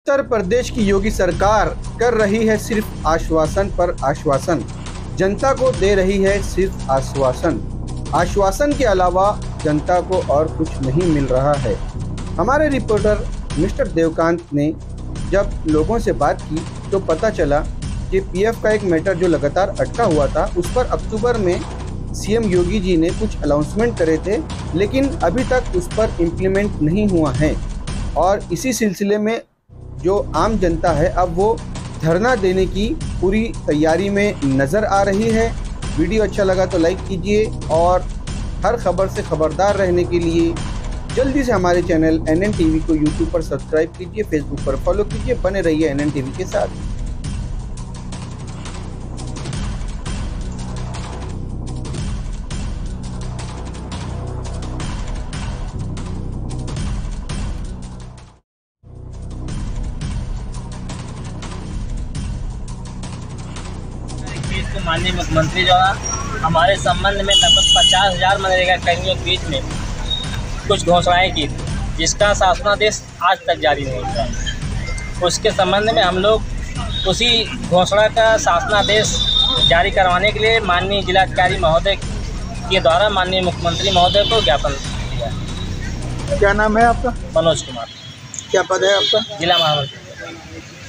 उत्तर प्रदेश की योगी सरकार कर रही है सिर्फ आश्वासन पर आश्वासन, जनता को दे रही है सिर्फ आश्वासन। आश्वासन के अलावा जनता को और कुछ नहीं मिल रहा है। हमारे रिपोर्टर मिस्टर देवकांत ने जब लोगों से बात की तो पता चला कि पीएफ का एक मैटर जो लगातार अटका हुआ था, उस पर अक्टूबर में सीएम योगी जी ने कुछ अनाउंसमेंट करे थे, लेकिन अभी तक उस पर इम्प्लीमेंट नहीं हुआ है। और इसी सिलसिले में जो आम जनता है अब वो धरना देने की पूरी तैयारी में नज़र आ रही है। वीडियो अच्छा लगा तो लाइक कीजिए और हर खबर से खबरदार रहने के लिए जल्दी से हमारे चैनल NN टीवी को यूट्यूब पर सब्सक्राइब कीजिए, फेसबुक पर फॉलो कीजिए। बने रहिए NN टीवी के साथ। तो माननीय मुख्यमंत्री द्वारा हमारे संबंध में लगभग 50,000 मनरेगा कर्मियों के बीच में कुछ घोषणाएं की, जिसका शासनादेश आज तक जारी नहीं हुआ। उसके संबंध में हम लोग उसी घोषणा का शासनादेश जारी करवाने के लिए माननीय जिलाधिकारी महोदय के द्वारा माननीय मुख्यमंत्री महोदय को ज्ञापन दिया। क्या नाम है आपका? मनोज कुमार। क्या पद है आपका? जिला महामंत्री।